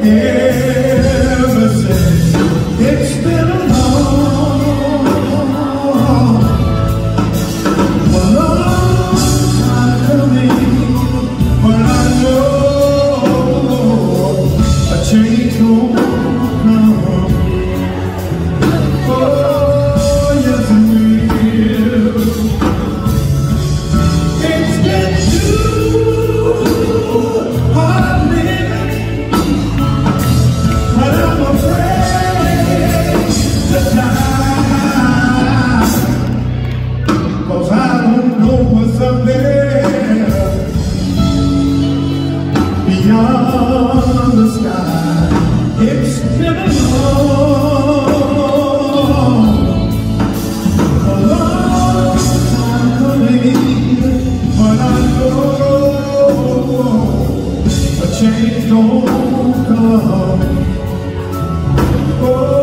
ever since. It's been a long time coming, but I know a change won't come. Oh, yes it will. It's been too hard living, but I'm afraid to die, 'cause I don't know what's up there beyond the sky. It's been a long time coming, but I know a change don't come. Oh,